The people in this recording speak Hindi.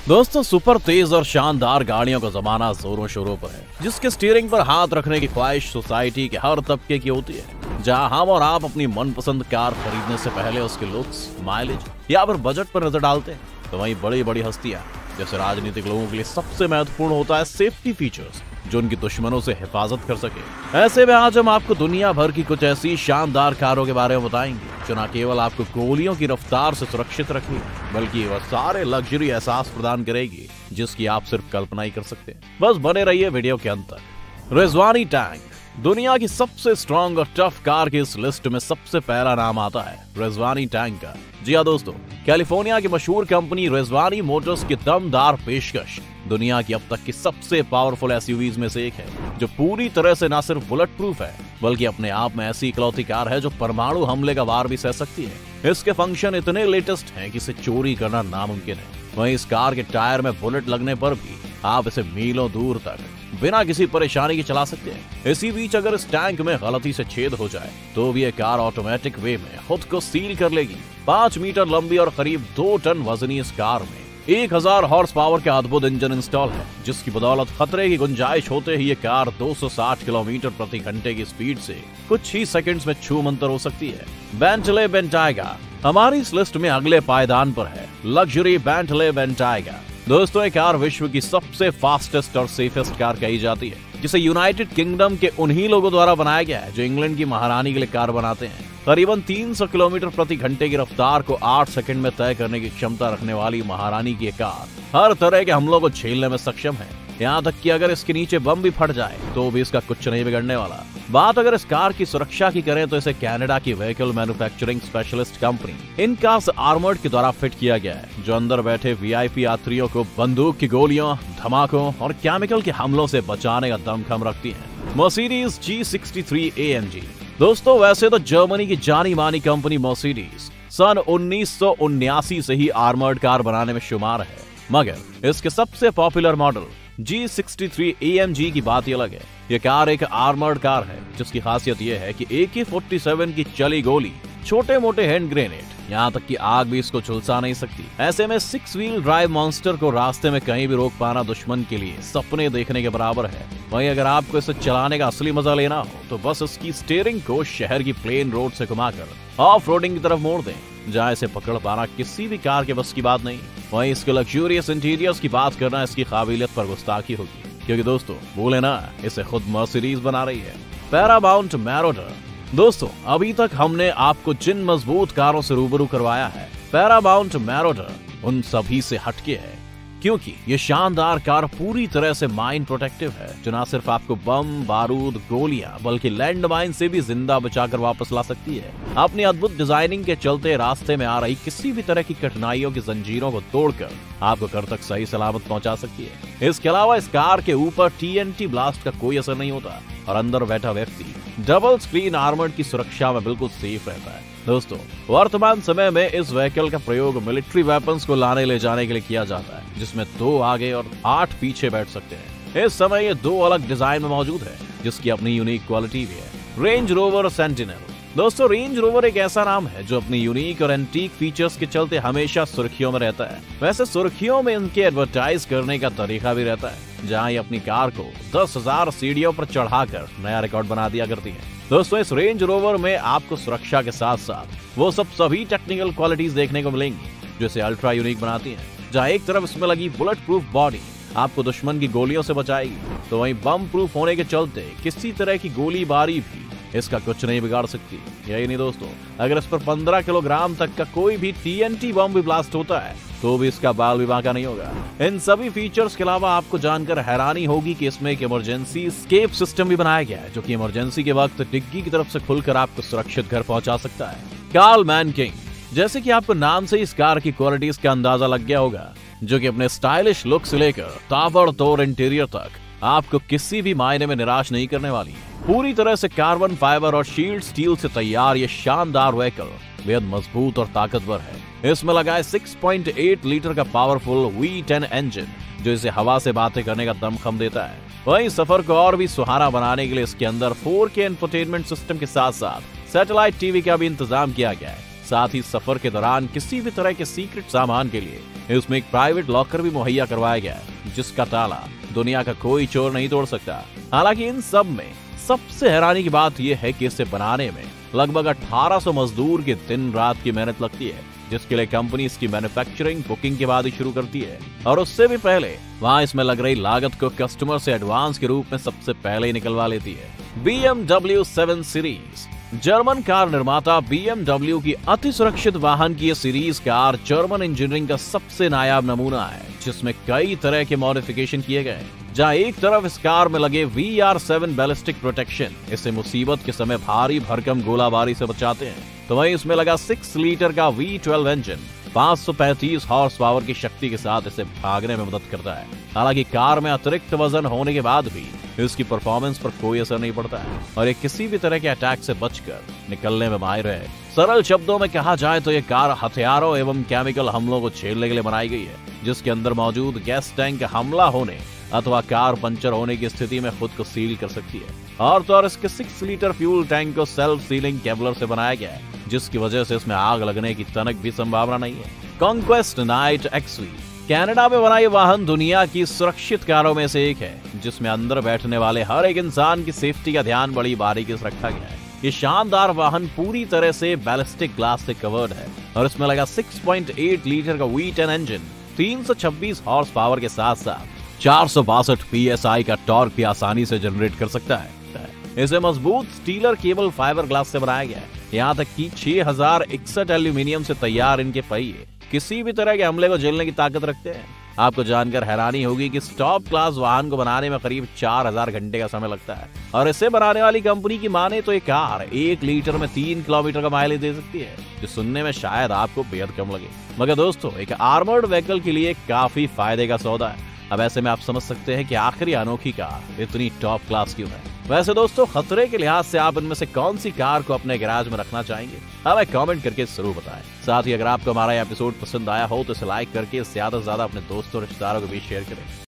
दोस्तों, सुपर तेज और शानदार गाड़ियों का जमाना जोरों शोरों पर है, जिसके स्टीयरिंग पर हाथ रखने की ख्वाहिश सोसाइटी के हर तबके की होती है। जहां हम और आप अपनी मनपसंद कार खरीदने से पहले उसके लुक्स, माइलेज या फिर बजट पर नजर डालते हैं, तो वहीं बड़ी बड़ी हस्तियां जैसे राजनीतिक लोगों के लिए सबसे महत्वपूर्ण होता है सेफ्टी फीचर्स, जो उनकी दुश्मनों से हिफाजत कर सके। ऐसे में आज हम आपको दुनिया भर की कुछ ऐसी शानदार कारों के बारे में बताएंगे जो न केवल आपको गोलियों की रफ्तार से सुरक्षित रखेगी, बल्कि वह सारे लग्जरी एहसास प्रदान करेगी जिसकी आप सिर्फ कल्पना ही कर सकते हैं। बस बने रहिए वीडियो के अंत तक। रिजवानी टैंक दुनिया की सबसे स्ट्रॉन्ग और टफ कार की इस लिस्ट में सबसे पहला नाम आता है रिजवानी टैंक का। जी हाँ दोस्तों, कैलिफोर्निया की मशहूर कंपनी रिजवानी मोटर्स की दमदार पेशकश दुनिया की अब तक की सबसे पावरफुल एसयूवीज में से एक है, जो पूरी तरह से न सिर्फ बुलेट प्रूफ है, बल्कि अपने आप में ऐसी इकलौती कार है जो परमाणु हमले का वार भी सह सकती है। इसके फंक्शन इतने लेटेस्ट हैं कि इसे चोरी करना नामुमकिन है। वहीं इस कार के टायर में बुलेट लगने पर भी आप इसे मीलों दूर तक बिना किसी परेशानी के चला सकते हैं। इसी बीच अगर इस टैंक में गलती से छेद हो जाए तो भी ये कार ऑटोमेटिक वे में खुद को सील कर लेगी। 5 मीटर लंबी और करीब 2 टन वजनी इस कार में 1000 हॉर्स पावर का अद्भुत इंजन इंस्टॉल है, जिसकी बदौलत खतरे की गुंजाइश होते ही ये कार 260 किलोमीटर प्रति घंटे की स्पीड से कुछ ही सेकंड्स में छूमंतर हो सकती है। बेंटले बेंटाइगा हमारी इस लिस्ट में अगले पायदान पर है। लग्जरी बेंटले बेंटाइगा दोस्तों, ये कार विश्व की सबसे फास्टेस्ट और सेफेस्ट कार कही जाती है, जिसे यूनाइटेड किंगडम के उन्हीं लोगों द्वारा बनाया गया है जो इंग्लैंड की महारानी के लिए कार बनाते हैं। करीबन 300 किलोमीटर प्रति घंटे की रफ्तार को 8 सेकंड में तय करने की क्षमता रखने वाली महारानी की कार हर तरह के हमलों को झेलने में सक्षम है। यहाँ तक कि अगर इसके नीचे बम भी फट जाए तो भी इसका कुछ नहीं बिगड़ने वाला। बात अगर इस कार की सुरक्षा की करें तो इसे कनाडा की vehicle manufacturing specialist company Inkas armoured के द्वारा फिट किया गया है, जो अंदर बैठे वीआईपी यात्रियों को बंदूक की गोलियों, धमाकों और केमिकल के हमलों से बचाने का दमखम रखती है। मर्सिडीज G63 AMG दोस्तों, वैसे तो जर्मनी की जानी मानी कंपनी मर्सिडीज सन 1979 से ही आर्मर्ड कार बनाने में शुमार है, मगर इसके सबसे पॉपुलर मॉडल G63 AMG की बात ही अलग है। यह कार एक आर्मर्ड कार है, जिसकी खासियत यह है कि AK-47 की चली गोली, छोटे मोटे हैंड ग्रेनेड, यहाँ तक कि आग भी इसको झुलसा नहीं सकती। ऐसे में 6 व्हील ड्राइव मॉन्स्टर को रास्ते में कहीं भी रोक पाना दुश्मन के लिए सपने देखने के बराबर है। वहीं अगर आपको इसे चलाने का असली मजा लेना हो तो बस इसकी स्टीयरिंग को शहर की प्लेन रोड से घुमाकर ऑफ रोडिंग की तरफ मोड़ दें, जहाँ इसे पकड़ पाना किसी भी कार के बस की बात नहीं। वहीं इसके लग्जूरियस इंटीरियर्स की बात करना इसकी काबिलियत पर गुस्ताखी होगी, क्योंकि दोस्तों बोले ना, इसे खुद मर्सिडीज बना रही है। पैरामाउंट मैरोडर दोस्तों, अभी तक हमने आपको जिन मजबूत कारों से रूबरू करवाया है, पैरामाउंट मैरोडर उन सभी से हटके है, क्योंकि ये शानदार कार पूरी तरह से माइन प्रोटेक्टिव है, जो न सिर्फ आपको बम, बारूद, गोलियां, बल्कि लैंड माइन से भी जिंदा बचाकर वापस ला सकती है। अपनी अद्भुत डिजाइनिंग के चलते रास्ते में आ रही किसी भी तरह की कठिनाइयों की जंजीरों को तोड़कर आपको घर तक सही सलामत पहुंचा सकती है। इसके अलावा इस कार के ऊपर TNT ब्लास्ट का कोई असर नहीं होता और अंदर बैठा व्यक्ति डबल स्क्रीन आर्मर्ड की सुरक्षा में बिल्कुल सेफ रहता है। दोस्तों, वर्तमान समय में इस व्हीकल का प्रयोग मिलिट्री वेपन्स को लाने ले जाने के लिए किया जाता है, जिसमें 2 आगे और 8 पीछे बैठ सकते हैं। इस समय ये 2 अलग डिजाइन में मौजूद है, जिसकी अपनी यूनिक क्वालिटी भी है। रेंज रोवर सेंटिनल दोस्तों, रेंज रोवर एक ऐसा नाम है जो अपनी यूनिक और एंटीक फीचर्स के चलते हमेशा सुर्खियों में रहता है। वैसे सुर्खियों में इनके एडवर्टाइज करने का तरीका भी रहता है, जहां ये अपनी कार को 10,000 सीढ़ियों पर चढ़ाकर नया रिकॉर्ड बना दिया करती है। दोस्तों, इस रेंज रोवर में आपको सुरक्षा के साथ साथ वो सभी टेक्निकल क्वालिटीज देखने को मिलेंगी जो इसे अल्ट्रा यूनिक बनाती हैं। जहां एक तरफ इसमें लगी बुलेट प्रूफ बॉडी आपको दुश्मन की गोलियों से बचाएगी, तो वहीं बम प्रूफ होने के चलते किसी तरह की गोलीबारी भी इसका कुछ नहीं बिगाड़ सकती। यही नहीं दोस्तों, अगर इस पर 15 किलोग्राम तक का कोई भी TNT बम भी ब्लास्ट होता है तो भी इसका बाल भी बांका नहीं होगा। इन सभी फीचर्स के अलावा आपको जानकर हैरानी होगी कि इसमें एक इमरजेंसी एस्केप सिस्टम भी बनाया गया है, जो कि इमरजेंसी के वक्त डिग्गी की तरफ से खुलकर आपको सुरक्षित घर पहुंचा सकता है। कार्ल मैन किंग, जैसे कि आपको नाम से इस कार की क्वालिटीज का अंदाजा लग गया होगा, जो कि अपने स्टाइलिश लुक से लेकर ताबड़तोड़ इंटीरियर तक आपको किसी भी मायने में निराश नहीं करने वाली। पूरी तरह से कार्बन फाइबर और शील्ड स्टील से तैयार ये शानदार व्हीकल बेहद मजबूत और ताकतवर है। इसमें लगा है 6.8 लीटर का पावरफुल V10 इंजन, जो इसे हवा से बातें करने का दमखम देता है। वहीं सफर को और भी सुहाना बनाने के लिए इसके अंदर 4K इंफोटेनमेंट सिस्टम के साथ साथ सैटेलाइट टीवी का भी इंतजाम किया गया है। साथ ही सफर के दौरान किसी भी तरह के सीक्रेट सामान के लिए इसमें एक प्राइवेट लॉकर भी मुहैया करवाया गया है, जिसका ताला दुनिया का कोई चोर नहीं तोड़ सकता। हालांकि इन सब में सबसे हैरानी की बात यह है कि इसे बनाने में लगभग 1800 मजदूर की दिन रात की मेहनत लगती है, जिसके लिए कंपनी इसकी मैन्युफैक्चरिंग बुकिंग के बाद ही शुरू करती है और उससे भी पहले वहां इसमें लग रही लागत को कस्टमर से एडवांस के रूप में सबसे पहले ही निकलवा लेती है। BMW 7 series. जर्मन कार निर्माता BMW की अति सुरक्षित वाहन की यह सीरीज कार जर्मन इंजीनियरिंग का सबसे नायाब नमूना है, जिसमें कई तरह के मॉडिफिकेशन किए गए। जहां एक तरफ इस कार में लगे VR7 बैलिस्टिक प्रोटेक्शन इसे मुसीबत के समय भारी भरकम गोलाबारी से बचाते हैं, तो वहीं इसमें लगा 6 लीटर का V12 इंजन 535 हॉर्स पावर की शक्ति के साथ इसे भागने में मदद करता है। हालांकि कार में अतिरिक्त वजन होने के बाद भी इसकी परफॉर्मेंस पर कोई असर नहीं पड़ता है और ये किसी भी तरह के अटैक से बचकर निकलने में माहिर है। सरल शब्दों में कहा जाए तो ये कार हथियारों एवं केमिकल हमलों को झेलने के लिए बनाई गई है, जिसके अंदर मौजूद गैस टैंक हमला होने अथवा कार पंचर होने की स्थिति में खुद को सील कर सकती है। और तो और इसके 6 लीटर फ्यूल टैंक को सेल्फ सीलिंग केवलर से बनाया गया है, जिसकी वजह से इसमें आग लगने की तनक भी संभावना नहीं है। Conquest night XV। कनाडा में बना ये वाहन दुनिया की सुरक्षित कारों में से एक है, जिसमें अंदर बैठने वाले हर एक इंसान की सेफ्टी का ध्यान बड़ी बारीकी से रखा गया है। ये शानदार वाहन पूरी तरह से बैलिस्टिक ग्लास से कवर्ड है और इसमें लगा 6.8 लीटर का V10 इंजन 326 हॉर्स पावर के साथ साथ 462 PSI का टॉर्क भी आसानी से जनरेट कर सकता है। इसे मजबूत स्टीलर केबल फाइबर ग्लास से बनाया गया है। यहाँ तक कि 6061 एल्यूमिनियम से तैयार इनके पहिए किसी भी तरह के हमले को झेलने की ताकत रखते हैं। आपको जानकर हैरानी होगी कि टॉप क्लास वाहन को बनाने में करीब 4000 घंटे का समय लगता है और इसे बनाने वाली कंपनी की माने तो ये कार 1 लीटर में 3 किलोमीटर का माइलेज दे सकती है, जो सुनने में शायद आपको बेहद कम लगे, मगर दोस्तों एक आर्मर्ड व्हीकल के लिए काफी फायदे का सौदा है। अब ऐसे में आप समझ सकते हैं कि आखिर ये अनोखी कार इतनी टॉप क्लास क्यों है। वैसे दोस्तों खतरे के लिहाज से आप इनमें से कौन सी कार को अपने गैराज में रखना चाहेंगे, हमें कमेंट करके जरूर बताएं। साथ ही अगर आपको हमारा एपिसोड पसंद आया हो तो इसे लाइक करके ज्यादा से ज्यादा अपने दोस्तों और रिश्तेदारों के बीच शेयर करें।